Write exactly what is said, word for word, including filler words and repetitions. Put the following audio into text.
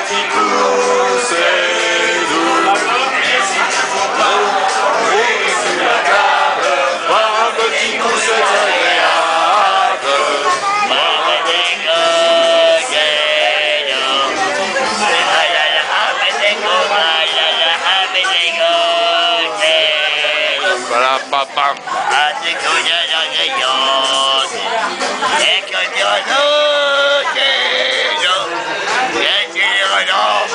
petit pouce est doux. Et si tu faut pas rouler sous la table, un petit pouce est agréable. Voilà, papa. Ecco, Dio, no, no, no, no, no, no,